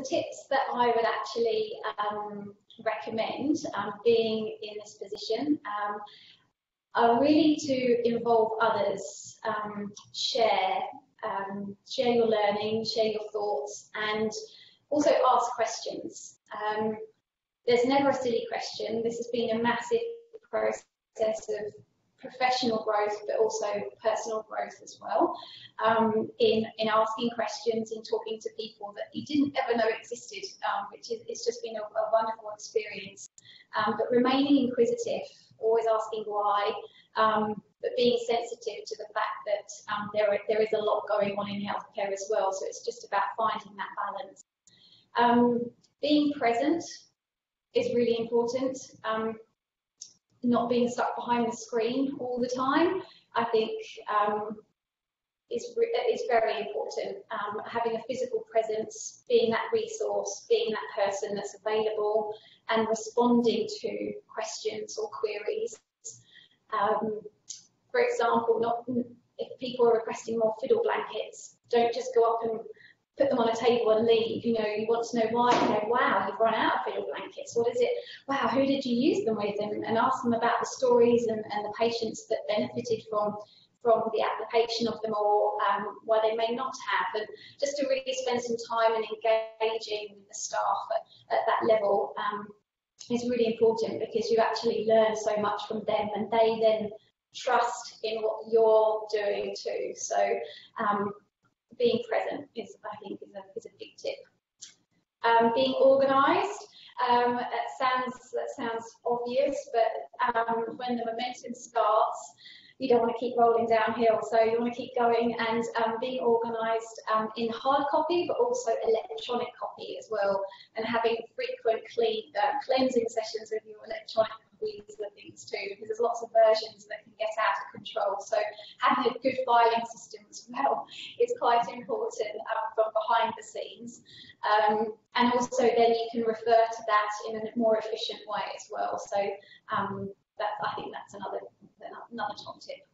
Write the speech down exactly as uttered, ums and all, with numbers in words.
tips that I would actually um, recommend, um, being in this position, um, are really to involve others, um, share, um, share your learning, share your thoughts, and also ask questions. Um, there's never a silly question. This has been a massive process of professional growth, but also personal growth as well, um, in, in asking questions, in talking to people that you didn't ever know existed, um, which is it's just been a, a wonderful experience. Um, but remaining inquisitive, always asking why, um, but being sensitive to the fact that um, there, there is a lot going on in healthcare as well, so it's just about finding that balance. Um, being present is really important. Um, not being stuck behind the screen all the time, I think um, is, is very important. Um, having a physical presence, being that resource, being that person that's available and responding to questions or queries. Um, for example, not, if people are requesting more fiddle blankets, don't just go up and put them on a table and leave. You know, you want to know why. You know, wow, you've run out of fiddle blankets. What is it? Wow, who did you use them with? And, and ask them about the stories and, and the patients that benefited from from the application of them, or um, why they may not have. And just to really spend some time and engaging with the staff at, at that level um, is really important, because you actually learn so much from them, and they then trust in what you're doing too. So. Um, Being present is, I think, is a, is a big tip. Um, being organised. Um, that sounds that sounds obvious, but um, when the momentum starts, you don't want to keep rolling downhill. So you want to keep going, and um, being organised um, in hard copy, but also electronic copy as well, and having frequent clean, uh, cleansing sessions with your electronic copies and things too, because there's lots of versions that can get out of control. So having a good filing system as well is quite important um, from behind the scenes. Um, and also then you can refer to that in a more efficient way as well. So um, that, I think that's another, another top tip.